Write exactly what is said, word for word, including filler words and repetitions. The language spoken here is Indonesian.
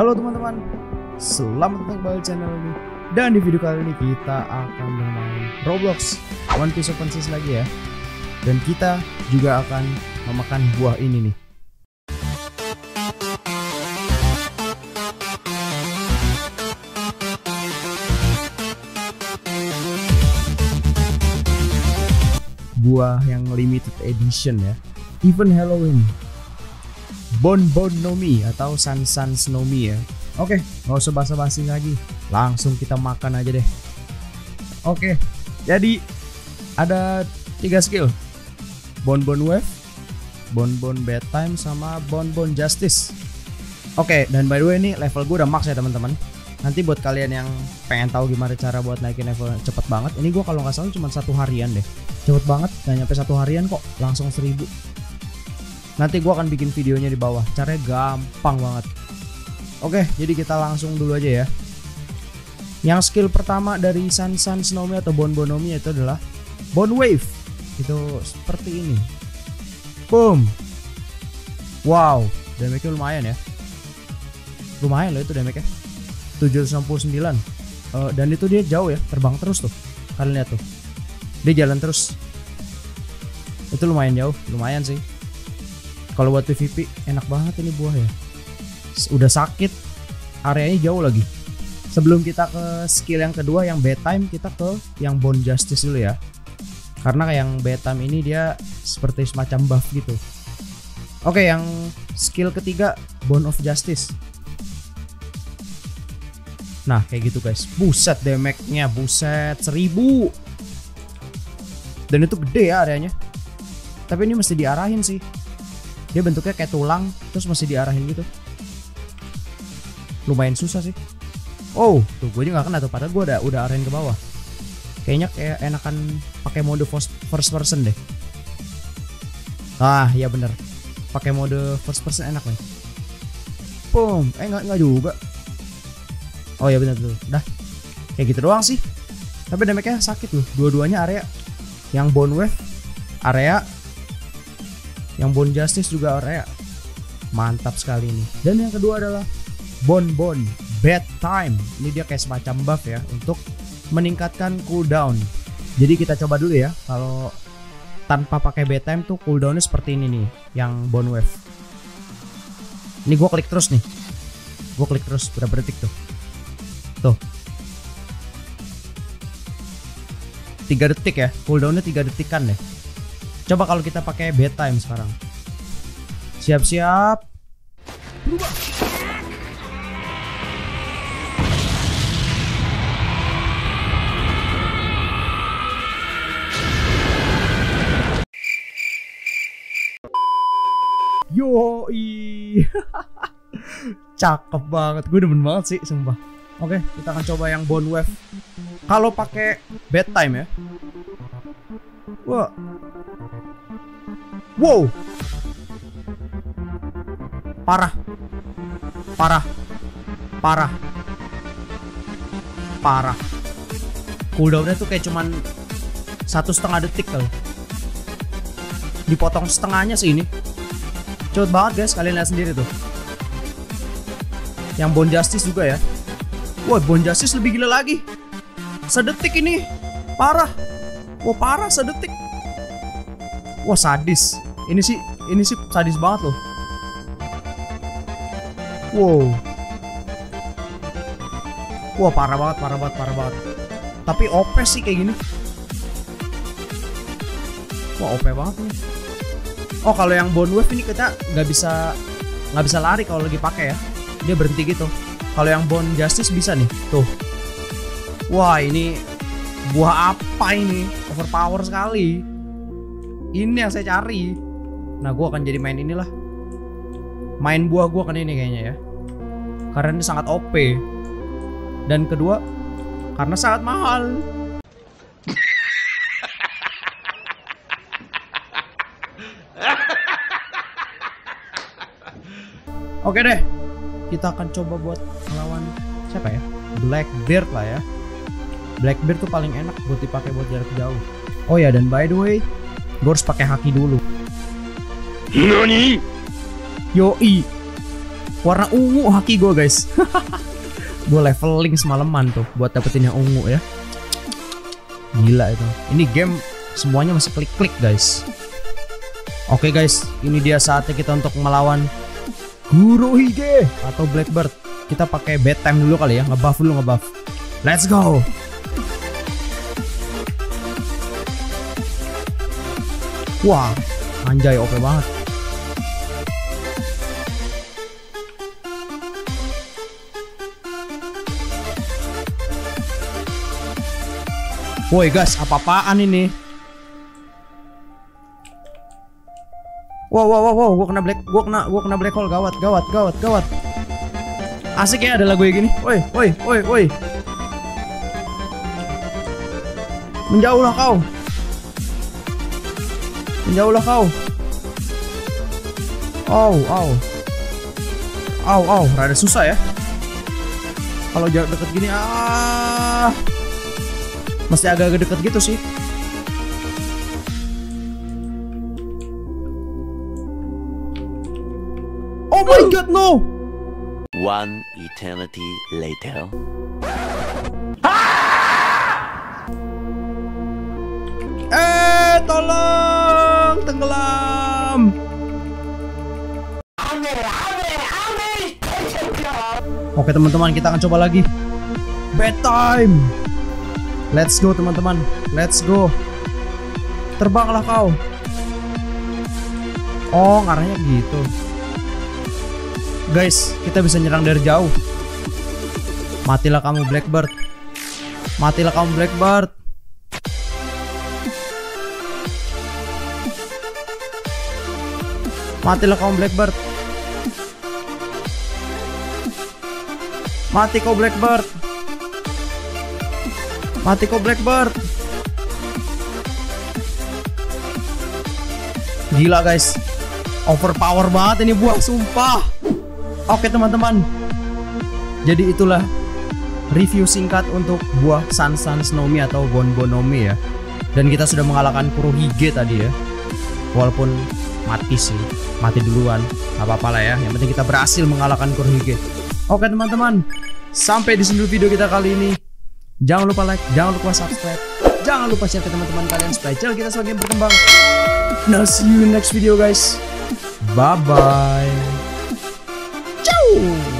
Halo teman-teman, selamat datang kembali di channel ini. Dan di video kali ini kita akan bermain Roblox One Piece Open Seas lagi ya. Dan kita juga akan memakan buah ini nih. Buah yang limited edition ya, event Halloween, Bon Bon No Mi atau San San Snow Mi ya. Oke, nggak usah basa-basi lagi, langsung kita makan aja deh. Oke, jadi ada tiga skill: Bon Bon Wave, Bon Bon Bedtime, sama Bon Bon Justice. Oke, dan by the way ini level gue udah max ya teman-teman. Nanti buat kalian yang pengen tahu gimana cara buat naikin level cepet banget, ini gue kalau nggak salah cuma satu harian deh. Cepet banget, nggak nyampe satu harian kok, langsung seribu. Nanti gue akan bikin videonya di bawah, caranya gampang banget. Oke, jadi kita langsung dulu aja ya. Yang skill pertama dari San San Snow Mi atau Bon Bon No Mi itu adalah Bon Wave. Itu seperti ini. Boom. Wow, damage-nya lumayan ya. Lumayan loh itu damage-nya. tujuh ratus enam puluh sembilan. uh, Dan itu dia jauh ya, terbang terus tuh. Kalian lihat tuh, dia jalan terus. Itu lumayan jauh, lumayan sih. Kalau buat P V P enak banget ini buah ya. Udah sakit, areanya jauh lagi. Sebelum kita ke skill yang kedua yang bedtime, kita ke yang Bon Justice dulu ya. Karena yang bedtime ini dia seperti semacam buff gitu. Oke, yang skill ketiga Bon of Justice. Nah kayak gitu guys. Buset damage-nya, buset seribu. Dan itu gede ya areanya. Tapi ini mesti diarahin sih. Dia bentuknya kayak tulang, terus mesti diarahin gitu. Lumayan susah sih. Oh, tuh gue juga gak kena tuh, padahal gue udah udah arahin ke bawah. Kayaknya kayak enakan pakai mode first person deh. Ah, iya bener. Pakai mode first person enak nih. Boom, eh nggak nggak juga. Oh ya bener tuh, dah. Kayak gitu doang sih. Tapi damage-nya sakit loh. Dua-duanya area. Yang Bon Wave area, yang Bon Justice juga area. Mantap sekali ini. Dan yang kedua adalah Bon Bon Bedtime. Ini dia kayak semacam buff ya untuk meningkatkan cooldown. Jadi kita coba dulu ya. Kalau tanpa pakai bedtime tuh cooldownnya seperti ini nih, yang Bon Wave. Ini gue klik terus nih. Gue klik terus berapa detik tuh? Tuh. tiga detik ya. Cooldownnya tiga detikan deh. Coba kalau kita pakai bedtime sekarang. Siap-siap. Berubah. Yoi. Cakep banget. Gue demen banget sih sumpah. Oke, kita akan coba yang Bon Wave. Kalau pakai bedtime ya. Wah. Wow. Parah. Parah. Parah. Parah. Cooldownnya tuh kayak cuman satu setengah detik kali. Dipotong setengahnya sih ini. Cepet banget guys, kalian lihat sendiri tuh. Yang Bon Justice juga ya. Wah, Bon Justice lebih gila lagi. Sedetik ini. Parah. Wah, parah sedetik. Wah, sadis. Ini sih, ini sih sadis banget loh. Wow. Wah, parah banget, parah banget, parah banget. Tapi O P sih kayak gini. Wah, O P banget nih. Oh, kalau yang Bon Wave ini kita nggak bisa nggak bisa lari kalau lagi pakai ya. Dia berhenti gitu. Kalau yang Bon Justice bisa nih. Tuh. Wah, ini buah apa ini? Overpower sekali. Ini yang saya cari. Nah, gue akan jadi main inilah. Main buah gue akan ini kayaknya ya. Karena ini sangat O P. Dan kedua, karena sangat mahal. Oke deh, kita akan coba buat melawan siapa ya? Blackbeard lah ya. Blackbeard tuh paling enak buat dipakai buat jarak jauh. Oh ya, dan by the way, gue harus pakai haki dulu. Nani? Yoi. Warna ungu haki gue guys. Gue leveling semalaman tuh buat dapetin yang ungu ya. Gila itu. Ini game semuanya masih klik-klik guys. Oke guys, ini dia saatnya kita untuk melawan Kurohige atau Blackbird. Kita pakai bedtime dulu kali ya, ngebuff dulu ngebuff. Let's go. Wah, anjay O P banget. Woi guys, apa-apaan ini? Wow, wow, wow, wow, gua kena black, gua kena, gua kena black hole, gawat, gawat, gawat, gawat. Asik ya ada lagu gini. Woi, woi, woi, woi. Menjauhlah kau. Menjauhlah kau. Oh, oh. Oh, oh, rada susah ya. Kalau jarak deket gini, ah. Mesti agak-agak deket gitu sih. Oh my god, no. One eternity later. Eh, tolong, tenggelam. Oke teman-teman, kita akan coba lagi. Bedtime. Let's go teman-teman, let's go. Terbanglah kau. Oh, arahnya gitu. Guys, kita bisa nyerang dari jauh. Matilah kamu Blackbird. Matilah kamu Blackbird. Matilah kamu Blackbird. Mati kau Blackbird. Mati kau Blackbird. Gila guys, overpower banget ini buah, sumpah. Oke teman-teman, jadi itulah review singkat untuk buah Sun Sun Snow-Mi atau Bonbonomi ya. Dan kita sudah mengalahkan Kurohige tadi ya. Walaupun mati sih, mati duluan, gak apa-apa lah ya. Yang penting kita berhasil mengalahkan Kurohige. Oke teman-teman, sampai di sini video kita kali ini. Jangan lupa like, jangan lupa subscribe, jangan lupa share ke teman-teman kalian supaya channel kita semakin berkembang. Nah, see you in next video guys. Bye bye. Ciao.